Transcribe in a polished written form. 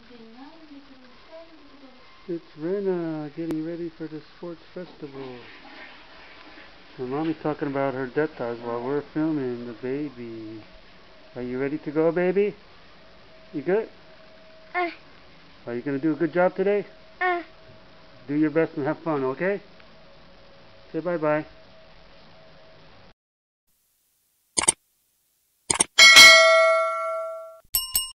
It's Rena getting ready for the sports festival. And Mommy's talking about her detas while we're filming the baby. Are you ready to go, baby? You good? Are you going to do a good job today? Do your best and have fun, okay? Say bye-bye.